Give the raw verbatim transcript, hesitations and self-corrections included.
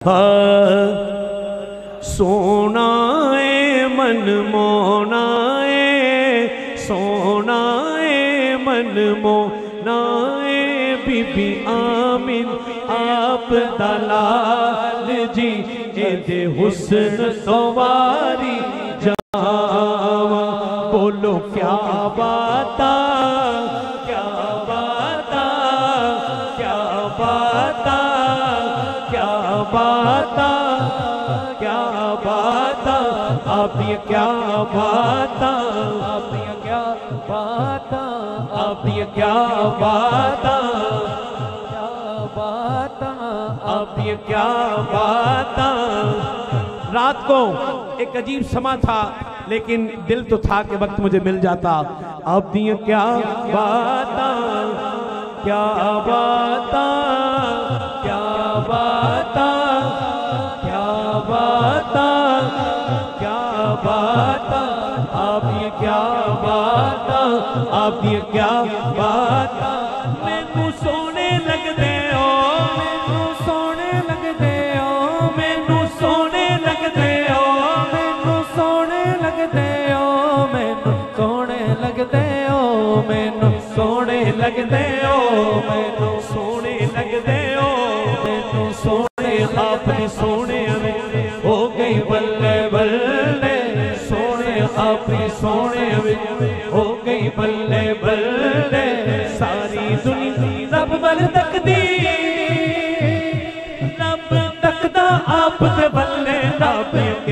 सोना ए मन मोना ए, सोना ए मन मोना ए, बीबी आमिन आप दलाल जी एदे हुस्न सवारी जावा। बोलो क्या बाता क्या बाता क्या बाता क्या बाता क्या बाता आप ये क्या बाता आप ये क्या बाता आप ये क्या बाता क्या बाता आप ये क्या बाता। रात को एक अजीब समा था, लेकिन दिल तो था कि वक्त मुझे मिल जाता। अब ये क्या बाता क्या बाता क्या बाता क्या बाता क्या बाता आप ये क्या बाता आप ये क्या बाता। मैनू सोने लगदे हो मैनू सोने लगदे हो मैनू सोने लगदे हो मैनू सोने लगदे हो मैनू सोने लगदे हो मैनू सोने लगदे हो मैनू सोने लगदे हो मैनू सोने आपने सोने हो गई बल्ले बल्ले सोने आपने सोने हो गई बल्ले बल्ले। सारी दुनिया रब बल तकदी रब तकदा आप दे बल्ले रब